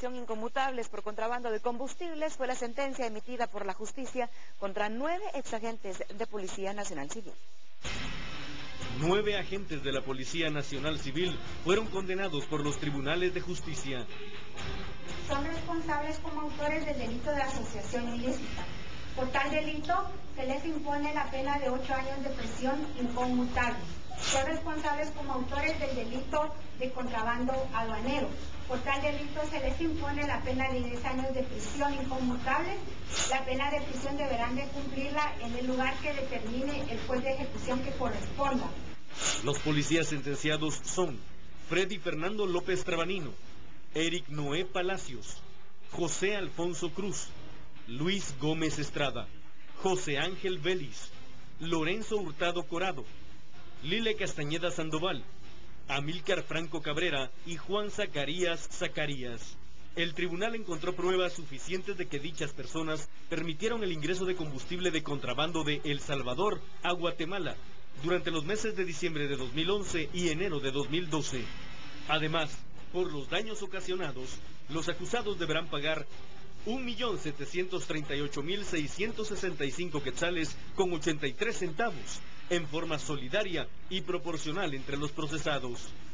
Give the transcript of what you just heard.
prisión inconmutables por contrabando de combustibles fue la sentencia emitida por la justicia contra 9 exagentes de Policía Nacional Civil. 9 agentes de la Policía Nacional Civil fueron condenados por los tribunales de justicia. Son responsables como autores del delito de asociación ilícita. Por tal delito se les impone la pena de 8 años de prisión inconmutable. Son responsables como autores del delito de contrabando aduanero. Por tal delito se les impone la pena de 10 años de prisión inconmutable. La pena de prisión deberán de cumplirla en el lugar que determine el juez de ejecución que corresponda. Los policías sentenciados son Freddy Fernando López Trabanino, Eric Noé Palacios, José Alfonso Cruz, Luis Gómez Estrada, José Ángel Vélez, Lorenzo Hurtado Corado, Lile Castañeda Sandoval, Amílcar Franco Cabrera y Juan Zacarías Zacarías. El tribunal encontró pruebas suficientes de que dichas personas permitieron el ingreso de combustible de contrabando de El Salvador a Guatemala durante los meses de diciembre de 2011 y enero de 2012. Además, por los daños ocasionados, los acusados deberán pagar 1.738.665 quetzales con 83 centavos, en forma solidaria y proporcional entre los procesados.